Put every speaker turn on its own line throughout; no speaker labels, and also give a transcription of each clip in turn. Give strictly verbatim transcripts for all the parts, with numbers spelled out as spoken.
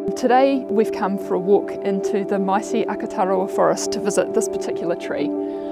Today we've come for a walk into the mighty Akatarawa forest to visit this particular tree.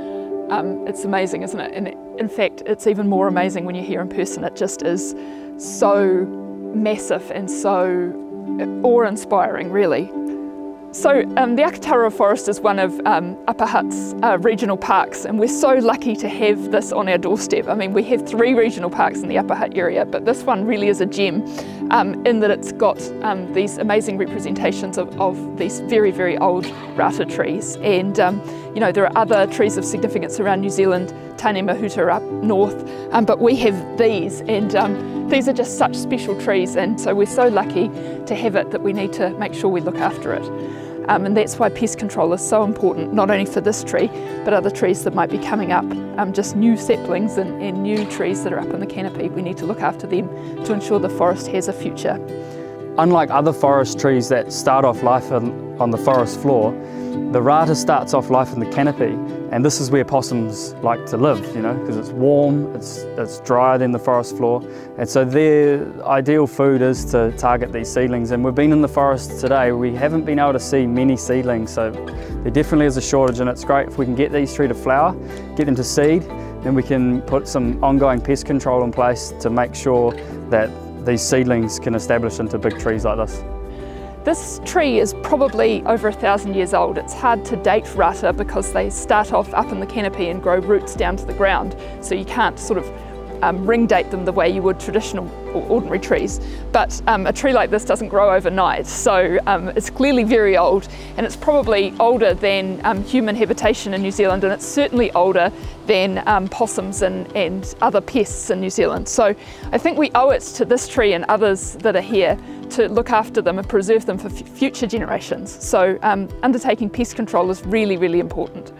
Um, it's amazing, isn't it? And in fact, it's even more amazing when you're here in person. It just is so massive and so awe-inspiring, really. So um, the Akatarawa forest is one of um, Upper Hutt's uh, regional parks, and we're so lucky to have this on our doorstep. I mean, we have three regional parks in the Upper Hutt area, but this one really is a gem um, in that it's got um, these amazing representations of, of these very, very old rātā trees. And um, you know, there are other trees of significance around New Zealand, Tāne Mahuta up north, um, but we have these, and um, these are just such special trees, and so we're so lucky to have it that we need to make sure we look after it. Um, and that's why pest control is so important, not only for this tree, but other trees that might be coming up, um, just new saplings and, and new trees that are up in the canopy. We need to look after them to ensure the forest has a future.
Unlike other forest trees that start off life on, on the forest floor, the rātā starts off life in the canopy, and this is where possums like to live, you know, because it's warm, it's, it's drier than the forest floor, and so their ideal food is to target these seedlings. And we've been in the forest today, we haven't been able to see many seedlings, so there definitely is a shortage, and it's great if we can get these trees to flower, get them to seed, then we can put some ongoing pest control in place to make sure that these seedlings can establish into big trees like this.
This tree is probably over a thousand years old. It's hard to date rātā because they start off up in the canopy and grow roots down to the ground, so you can't sort of um, ring date them the way you would traditional or ordinary trees. But um, a tree like this doesn't grow overnight, so um, it's clearly very old, and it's probably older than um, human habitation in New Zealand, and it's certainly older than um, possums and, and other pests in New Zealand. So I think we owe it to this tree and others that are here to look after them and preserve them for future generations. So um, undertaking pest control is really, really important.